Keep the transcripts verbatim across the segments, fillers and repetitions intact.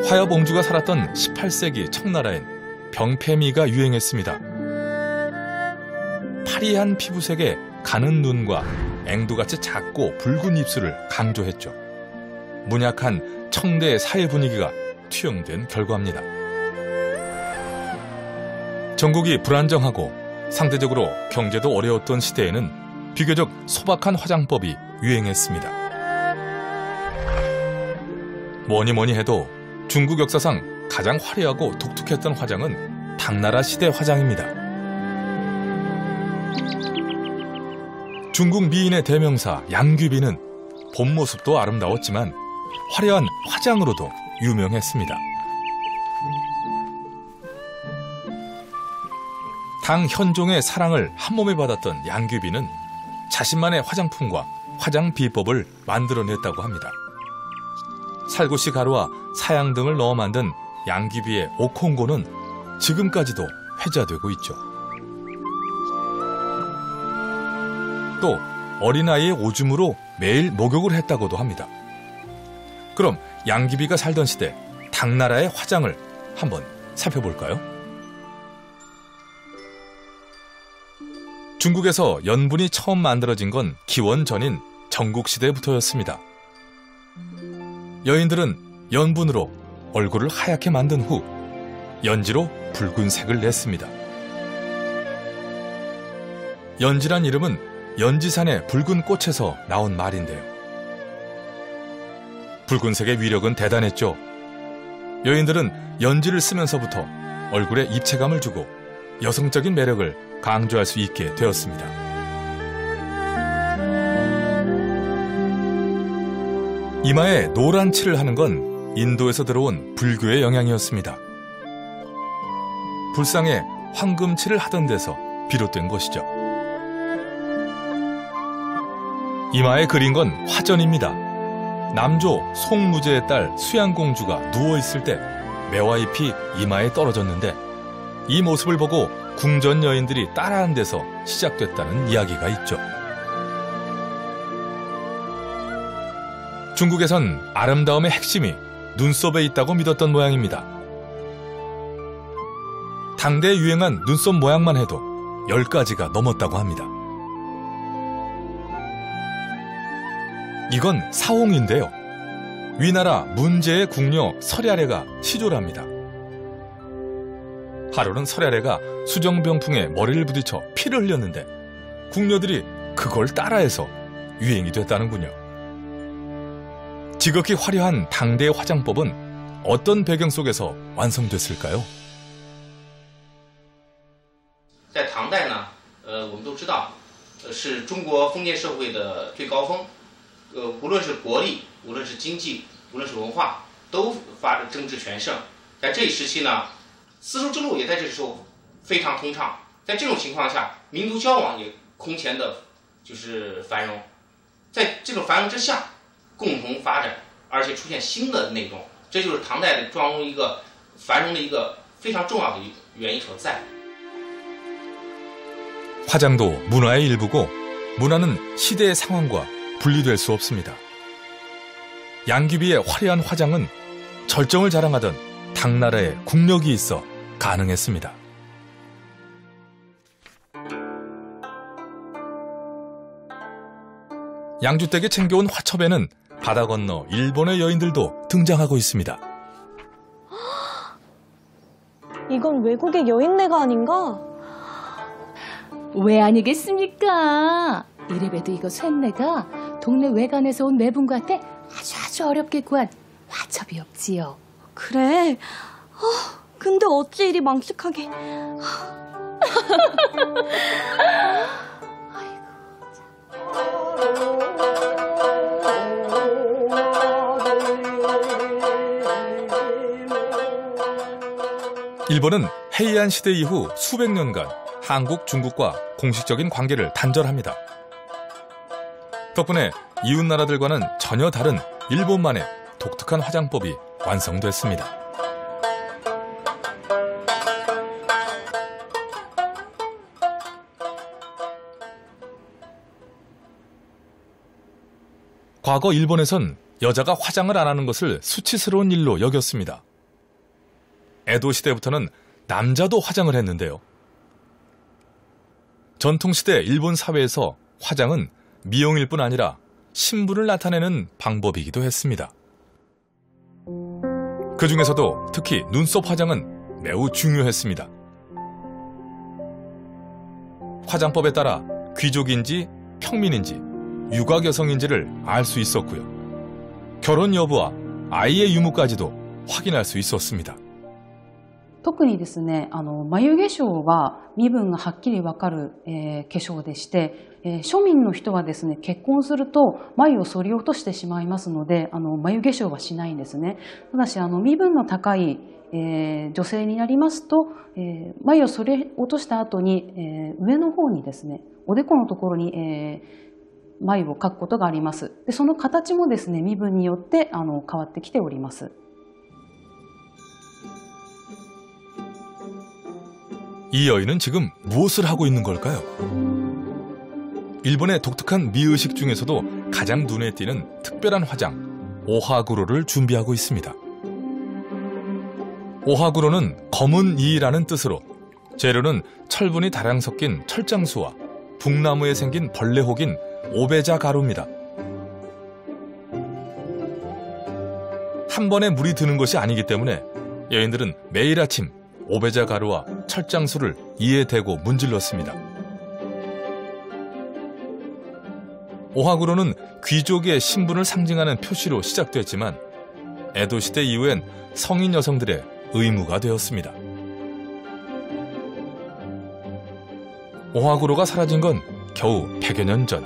화여봉주가 살았던 십팔 세기 청나라엔 병폐미가 유행했습니다. 파리한 피부색에 가는 눈과 앵두같이 작고 붉은 입술을 강조했죠. 문약한 청대의 사회 분위기가 투영된 결과입니다. 전국이 불안정하고 상대적으로 경제도 어려웠던 시대에는 비교적 소박한 화장법이 유행했습니다. 뭐니 뭐니 해도 중국 역사상 가장 화려하고 독특했던 화장은 당나라 시대 화장입니다. 중국 미인의 대명사 양귀비는 본 모습도 아름다웠지만 화려한 화장으로도 유명했습니다. 당 현종의 사랑을 한몸에 받았던 양귀비는 자신만의 화장품과 화장 비법을 만들어냈다고 합니다. 살구씨 가루와 사양 등을 넣어 만든 양귀비의 옥홍고는 지금까지도 회자되고 있죠. 또 어린아이의 오줌으로 매일 목욕을 했다고도 합니다. 그럼 양귀비가 살던 시대 당나라의 화장을 한번 살펴볼까요? 중국에서 연분이 처음 만들어진 건 기원 전인 전국시대부터였습니다. 여인들은 연분으로 얼굴을 하얗게 만든 후 연지로 붉은색을 냈습니다. 연지란 이름은 연지산의 붉은 꽃에서 나온 말인데요. 붉은색의 위력은 대단했죠. 여인들은 연지를 쓰면서부터 얼굴에 입체감을 주고 여성적인 매력을 강조할 수 있게 되었습니다. 이마에 노란 칠을 하는 건 인도에서 들어온 불교의 영향이었습니다. 불상에 황금칠을 하던 데서 비롯된 것이죠. 이마에 그린 건 화전입니다. 남조 송무제의 딸 수양공주가 누워있을 때 매화잎이 이마에 떨어졌는데 이 모습을 보고 궁전 여인들이 따라한 데서 시작됐다는 이야기가 있죠. 중국에선 아름다움의 핵심이 눈썹에 있다고 믿었던 모양입니다. 당대에 유행한 눈썹 모양만 해도 열 가지가 넘었다고 합니다. 이건 사홍인데요. 위나라 문제의 궁녀 설야래가 시조를 합니다. 하루는 설야래가 수정병풍에 머리를 부딪혀 피를 흘렸는데 궁녀들이 그걸 따라해서 유행이 됐다는군요. 지극히 화려한 당대의 화장법은 어떤 배경 속에서 완성됐을까요? 在唐代呢，呃，我们都知道，呃，是中国封建社会的最高峰，呃，无论是国力，无论是经济，无论是文化，都发争执全盛。在这一时期呢，丝绸之路也在这时候非常通畅。在这种情况下，民族交往也空前的，就是繁荣。在这种繁荣之下，共同发展，而且出现新的内容，这就是唐代的妆容一个繁荣的一个非常重要的原因所在。 화장도 문화의 일부고 문화는 시대의 상황과 분리될 수 없습니다. 양귀비의 화려한 화장은 절정을 자랑하던 당나라의 국력이 있어 가능했습니다. 양주댁에 챙겨온 화첩에는 바다 건너 일본의 여인들도 등장하고 있습니다. 이건 외국의 여인네가 아닌가? 왜 아니겠습니까? 이래봬도 이거 쇳내가 동네 외관에서 온 매분과한테 아주 아주 어렵게 구한 화첩이 없지요. 그래? 어, 근데 어찌 이리 망측하게... 일본은 헤이안 시대 이후 수백 년간 한국, 중국과 공식적인 관계를 단절합니다. 덕분에 이웃 나라들과는 전혀 다른 일본만의 독특한 화장법이 완성됐습니다. 과거 일본에선 여자가 화장을 안 하는 것을 수치스러운 일로 여겼습니다. 에도 시대부터는 남자도 화장을 했는데요. 전통시대 일본 사회에서 화장은 미용일 뿐 아니라 신분을 나타내는 방법이기도 했습니다. 그 중에서도 특히 눈썹 화장은 매우 중요했습니다. 화장법에 따라 귀족인지 평민인지 유각 여성인지를 알 수 있었고요. 결혼 여부와 아이의 유무까지도 확인할 수 있었습니다. 特にですね、あの眉化粧は身分がはっきりわかる、えー、化粧でして、えー、庶民の人はですね、結婚すると眉を剃り落としてしまいますので、あの眉化粧はしないんですね。ただしあの身分の高い、えー、女性になりますと、えー、眉を剃り落とした後に、えー、上の方にですね、おでこのところに、えー、眉を描くことがあります。で、その形もですね、身分によってあの変わってきております。 이 여인은 지금 무엇을 하고 있는 걸까요? 일본의 독특한 미의식 중에서도 가장 눈에 띄는 특별한 화장, 오하구로를 준비하고 있습니다. 오하구로는 검은 이라는 뜻으로 재료는 철분이 다량 섞인 철장수와 북나무에 생긴 벌레혹인 오베자 가루입니다. 한 번에 물이 드는 것이 아니기 때문에 여인들은 매일 아침 오베자 가루와 철장수를 이에 대고 문질렀습니다. 오하구로는 귀족의 신분을 상징하는 표시로 시작됐지만 에도 시대 이후엔 성인 여성들의 의무가 되었습니다. 오하구로가 사라진 건 겨우 백여 년 전.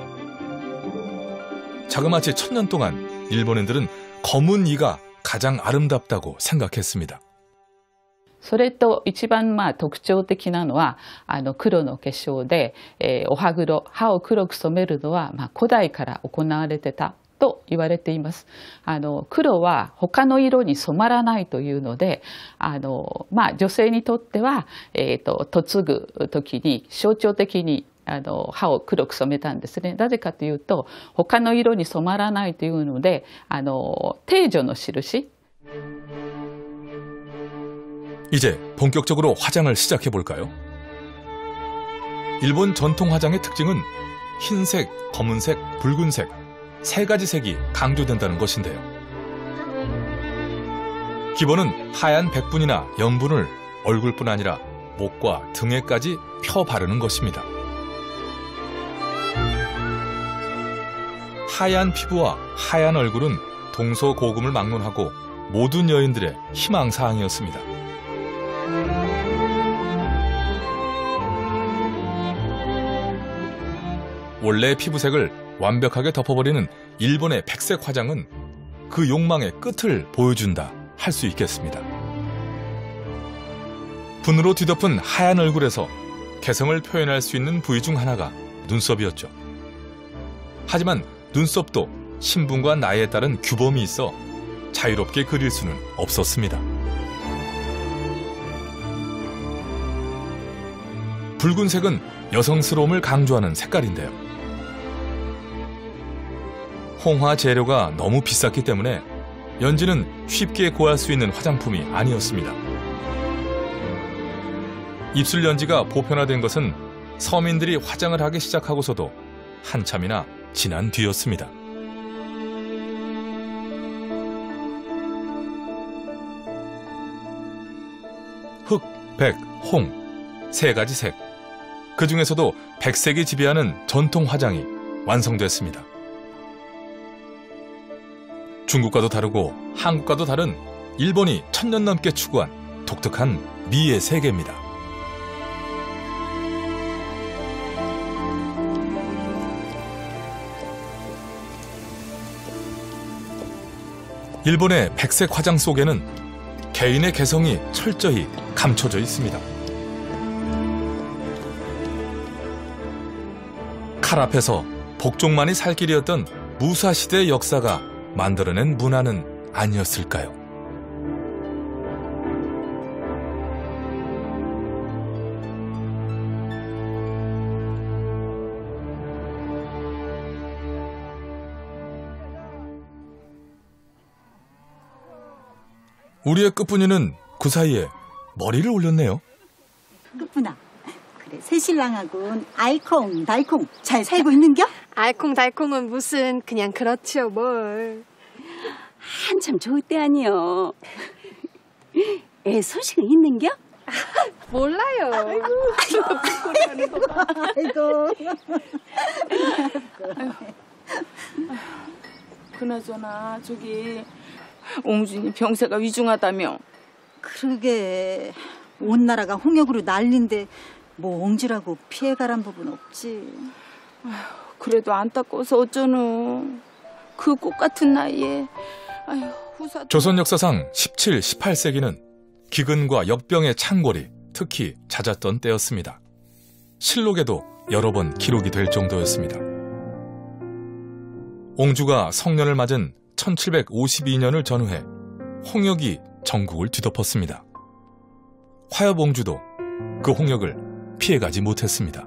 자그마치 천년 동안 일본인들은 검은 이가 가장 아름답다고 생각했습니다. それと一番まあ特徴的なのはあの黒の化粧で、えー、お歯黒、歯を黒く染めるのはまあ古代から行われてたと言われています。あの黒は他の色に染まらないというので、あのまあ女性にとってはえっと嫁ぐ時に象徴的にあの歯を黒く染めたんですね。なぜかというと他の色に染まらないというので、あの定女の印。 이제 본격적으로 화장을 시작해볼까요? 일본 전통 화장의 특징은 흰색, 검은색, 붉은색 세 가지 색이 강조된다는 것인데요. 기본은 하얀 백분이나 염분을 얼굴뿐 아니라 목과 등에까지 펴 바르는 것입니다. 하얀 피부와 하얀 얼굴은 동서고금을 막론하고 모든 여인들의 희망사항이었습니다. 원래의 피부색을 완벽하게 덮어버리는 일본의 백색 화장은 그 욕망의 끝을 보여준다 할 수 있겠습니다. 분으로 뒤덮은 하얀 얼굴에서 개성을 표현할 수 있는 부위 중 하나가 눈썹이었죠. 하지만 눈썹도 신분과 나이에 따른 규범이 있어 자유롭게 그릴 수는 없었습니다. 붉은색은 여성스러움을 강조하는 색깔인데요. 홍화 재료가 너무 비쌌기 때문에 연지는 쉽게 구할 수 있는 화장품이 아니었습니다. 입술 연지가 보편화된 것은 서민들이 화장을 하기 시작하고서도 한참이나 지난 뒤였습니다. 흑, 백, 홍 세 가지 색. 그 중에서도 백색이 지배하는 전통 화장이 완성됐습니다. 중국과도 다르고 한국과도 다른 일본이 천년 넘게 추구한 독특한 미의 세계입니다. 일본의 백색 화장 속에는 개인의 개성이 철저히 감춰져 있습니다. 칼 앞에서 복종만이 살 길이었던 무사시대의 역사가 만들어낸 문화는 아니었을까요? 우리의 끝분이는 그 사이에 머리를 올렸네요. 그렇구나. 그래, 새신랑하고는 알콩달콩 잘 살고 있는겨? 알콩달콩은 무슨 그냥 그렇지요 뭘. 한참 좋을 때 아니여. 애 소식은 있는겨? 몰라요. 아이고. 아이고. 그나저나 저기 옹준이 병세가 위중하다며. 그러게 온 나라가 홍역으로 난린데 뭐 옹주라고 피해가란 법은 없지. 아휴, 그래도 안타까워서 어쩌노. 그 꽃 같은 나이에. 아휴, 후사. 조선 역사상 십칠, 십팔 세기는 기근과 역병의 창궐이 특히 잦았던 때였습니다. 실록에도 여러 번 기록이 될 정도였습니다. 옹주가 성년을 맞은 천칠백오십이 년을 전후해 홍역이 전국을 뒤덮었습니다. 화엽옹주도 그 홍역을 피해가지 못했습니다.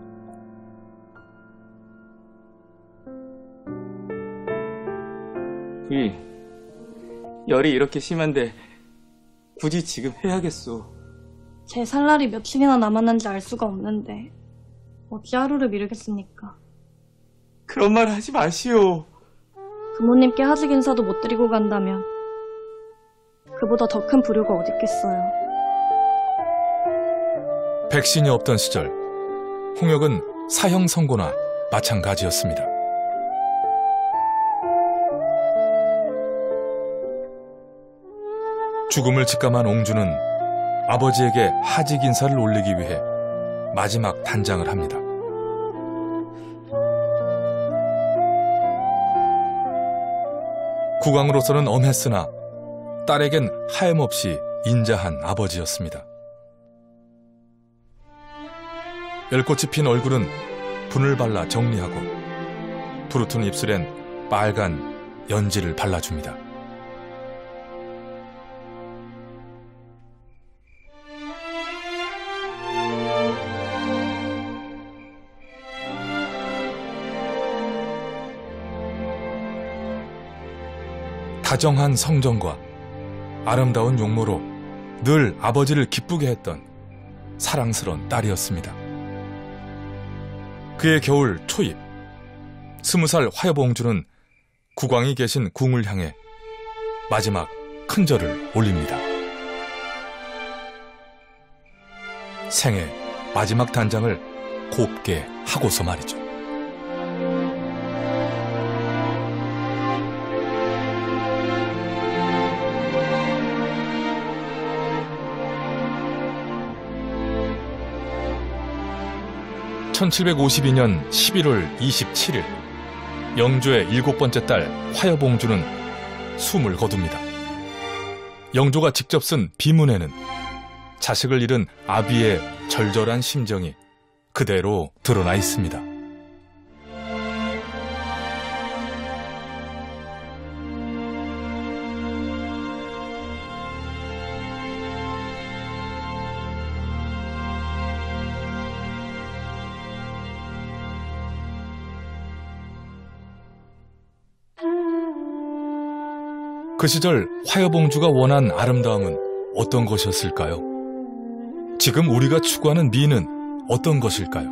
부인, 열이 이렇게 심한데 굳이 지금 해야겠소. 제 살 날이 며칠이나 남았는지 알 수가 없는데 어찌 하루를 미루겠습니까? 그런 말 하지 마시오. 부모님께 하직 인사도 못 드리고 간다면 그보다 더 큰 불효가 어디 있겠어요. 백신이 없던 시절 홍역은 사형 선고나 마찬가지였습니다. 죽음을 직감한 옹주는 아버지에게 하직 인사를 올리기 위해 마지막 단장을 합니다. 국왕으로서는 엄했으나 딸에겐 하염없이 인자한 아버지였습니다. 열꽃이 핀 얼굴은 분을 발라 정리하고 부르튼 입술엔 빨간 연지를 발라줍니다. 다정한 성정과 아름다운 용모로 늘 아버지를 기쁘게 했던 사랑스러운 딸이었습니다. 그의 겨울 초입, 스무 살 화엽옹주는 국왕이 계신 궁을 향해 마지막 큰절을 올립니다. 생애 마지막 단장을 곱게 하고서 말이죠. 천칠백오십이 년 십일월 이십칠일 영조의 일곱 번째 딸 화엽옹주는 숨을 거둡니다. 영조가 직접 쓴 비문에는 자식을 잃은 아비의 절절한 심정이 그대로 드러나 있습니다. 그 시절 화엽옹주가 원한 아름다움은 어떤 것이었을까요? 지금 우리가 추구하는 미는 어떤 것일까요?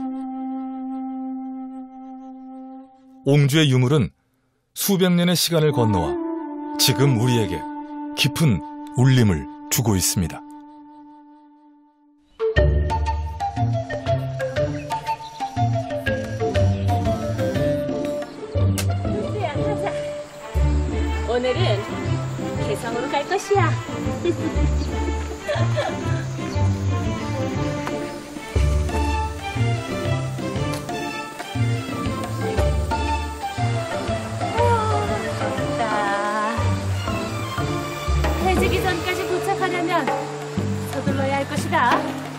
옹주의 유물은 수백 년의 시간을 건너와 지금 우리에게 깊은 울림을 주고 있습니다. 오늘은 개성으로 갈 것이야. 해지기 전까지 도착하려면 서둘러야 할 것이다.